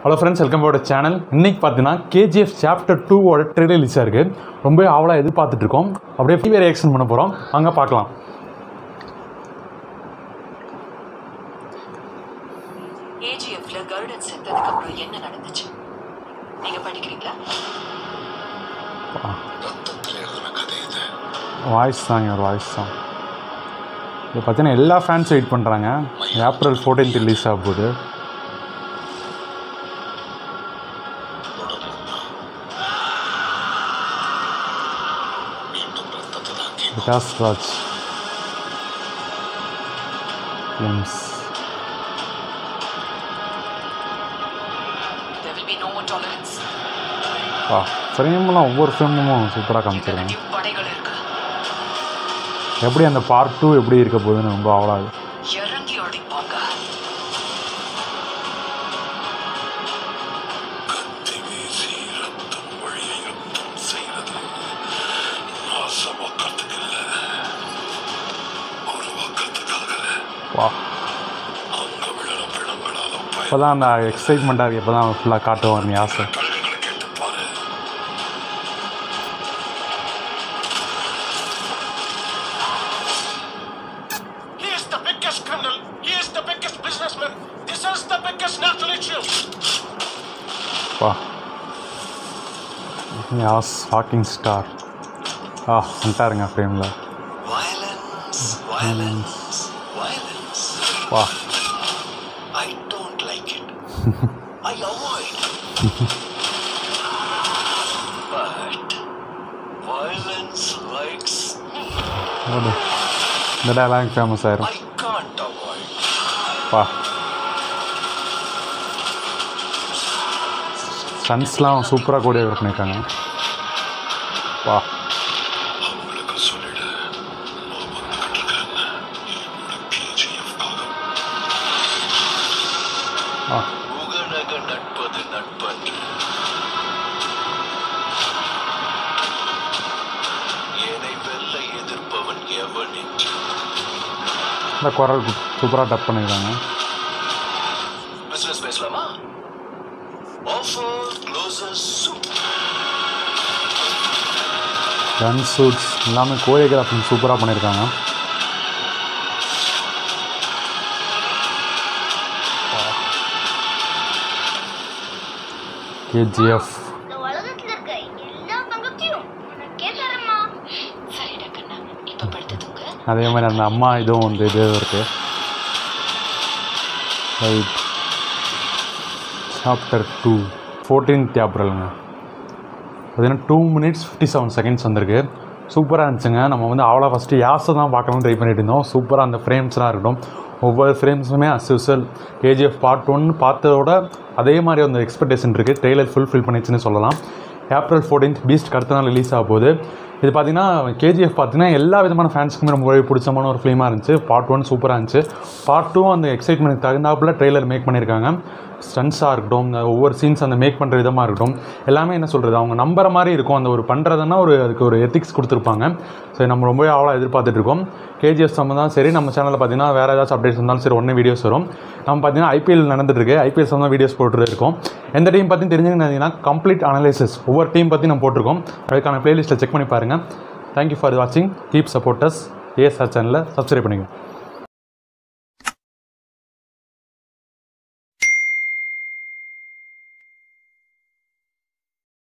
Hello friends, welcome back to the channel. இன்னைக்கு பார்த்தீங்கன்னா KGF Chapter 2 ஓட ட்ரெய்லர் ரிலீஸ் ஆயிருக்கு. ரொம்ப ஆவலா எதிர்பார்த்துட்டு இருக்கோம். அப்படியே டிவி ரியாக்ஷன் பண்ண போறோம். வாங்க பார்க்கலாம். KGFல கருடன் செத்ததுக்கு அப்புறம் என்ன நடந்துச்சு? நீங்க படிக்கிறீங்களா? வாய்ஸ் தான் ஒரு வாய்ஸ் தான். இது பார்த்தீங்கன்னா எல்லா ஃபேன்ஸ் வெயிட் பண்ணுறாங்க. ஏப்ரல் 14th ரிலீஸ் ஆக போகுது. Yash films. There will be no more tolerance. ஃப்ரேம்லாம் ஒவ்வொரு ஃப்ரேமும் சூப்பராக காமிச்சிருக்காங்க. எப்படி அந்த பார்ட் 2 எப்படி இருக்க போகுதுன்னு ரொம்ப ஆவலாது. இறங்கி அடிப்பாங்க. வா, இப்போ தான் அந்த எக்ஸைட்மெண்ட்டாக இருக்குது. இப்போ தான் ஃபுல்லாக காட்டுவார் யாஸ். வா, யாஸ் வாக்கிங் ஸ்டார். வந்துட்டாருங்க ஃப்ரேமில். வா, I don't like it. I avoid. But violence likes me. இந்த டயலாக் ஃபேமஸ் ஆயிரும். I can't avoid. வா, ஸ்டன்ஸ்லாம் சூப்பராக கோரியோகிராஃப் பண்ணியிருக்காங்க. வா, இந்த குரல் சூப்பராக டப் பண்ணியிருக்காங்க. பிசினஸ் பேசலாமா? ஆஃபர் க்ளோசஸ் கன் சூட்ஸ் எல்லாமே கோரியோகிராஃபிங் சூப்பராக பண்ணியிருக்காங்க. KGF அதே மாதிரி அந்த அம்மா இதுவும் வந்து இது இருக்குது. ரைட், Chapter 2 14th ஏப்ரலுங்க. பார்த்தீங்கன்னா 2 minutes 57 seconds வந்திருக்கு. சூப்பராக இருந்துச்சுங்க. நம்ம வந்து அவ்வளோ ஃபஸ்ட்டு யாஸை தான் பார்க்கணும்னு ட்ரை பண்ணிட்டு இருந்தோம். சூப்பராக அந்த ஃப்ரேம்ஸ்லாம் இருக்கட்டும், ஒவ்வொரு ஃப்ரேம்ஸுமே அஸ் யூசுவல் KGF Part 1 பார்த்ததோட அதே மாதிரி அந்த எக்ஸ்பெக்டேஷன் இருக்குது. ட்ரெய்லர் ஃபுல்ஃபில் பண்ணிச்சுன்னு சொல்லலாம். ஏப்ரல் 14th பீஸ்ட் அடுத்த நாள் ரிலீஸ் ஆக போகுது. இது பார்த்தீங்கன்னா KGF பார்த்தீங்கன்னா எல்லா விதமான ஃபேன்ஸுக்குமே ரொம்பவே பிடிச்சமான ஒரு ஃபிலிமாக இருந்துச்சு. Part 1 சூப்பராக இருந்துச்சு. Part 2 அந்த எக்ஸைட்மெண்ட் தகுந்தாப்புல ட்ரெய்லர் மேக் பண்ணியிருக்காங்க. ஸ்டன்ஸாக இருக்கட்டும், ஒவ்வொரு சீன்ஸ் அந்த மேக் பண்ணுற விதமாக இருக்கட்டும், எல்லாமே என்ன சொல்கிறது, அவங்க நம்புற மாதிரி இருக்கும். அந்த ஒரு பண்ணுறதுன்னா அதுக்கு ஒரு எத்திக்ஸ் கொடுத்துருப்பாங்க. ஸோ நம்ம ரொம்பவே அவ்வளோ எதிர்பார்த்துட்ருக்கோம். KGF சம்மந்தம் சரி, நம்ம சேனலில் பார்த்தீங்கன்னா வேறு ஏதாச்சும் அப்டேட்ஸ் இருந்தாலும் சரி உடனே வீடியோஸ் வரும். நம்ம பார்த்தீங்கன்னா IPL நடந்துட்டுருக்கு. IPL சம்மந்தம் வீடியோஸ் போட்டுட்டு இருக்கோம். எந்த டீம் பற்றி தெரிஞ்சுங்கன்னா கம்ப்ளீட் அனலைசிஸ் ஒவ்வொரு டீம் பற்றி நம்ம போட்டிருக்கோம். அதுக்கான பிளேலிஸ்ட்டில் செக் பண்ணி பாருங்கள். தேங்க்யூ ஃபார் வாட்சிங். Keep supporters. ASR சேனலில் சப்ஸ்கிரைப் பண்ணிக்கோங்க.